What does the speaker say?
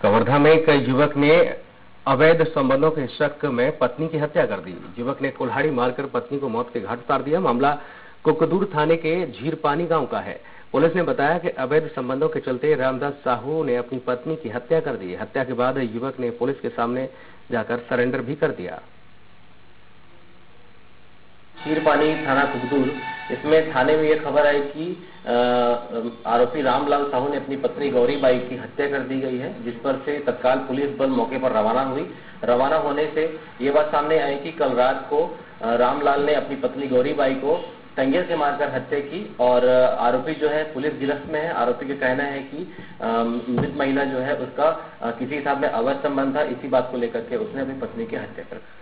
कवर्धा में एक युवक ने अवैध संबंधों के शक में पत्नी की हत्या कर दी। युवक ने कुल्हाड़ी मारकर पत्नी को मौत के घाट उतार दिया। मामला कुकदूर थाने के झीरपानी गांव का है। पुलिस ने बताया कि अवैध संबंधों के चलते रामदास साहू ने अपनी पत्नी की हत्या कर दी। हत्या के बाद युवक ने पुलिस के सामने जाकर सरेंडर भी कर दिया। झीरपानी थाना कुकदूर, इसमें थाने में यह खबर आई कि आरोपी रामलाल साहू ने अपनी पत्नी गौरीबाई की हत्या कर दी गई है, जिस पर से तत्काल पुलिस बल मौके पर रवाना हुई। रवाना होने से ये बात सामने आई कि कल रात को रामलाल ने अपनी पत्नी गौरीबाई को टंगे से मारकर हत्या की और आरोपी जो है पुलिस गिरफ्त में है। आरोपी का कहना है कि मृत महिला जो है उसका किसी हिसाब में अवैध संबंध था। इसी बात को लेकर के उसने अपनी पत्नी की हत्या कर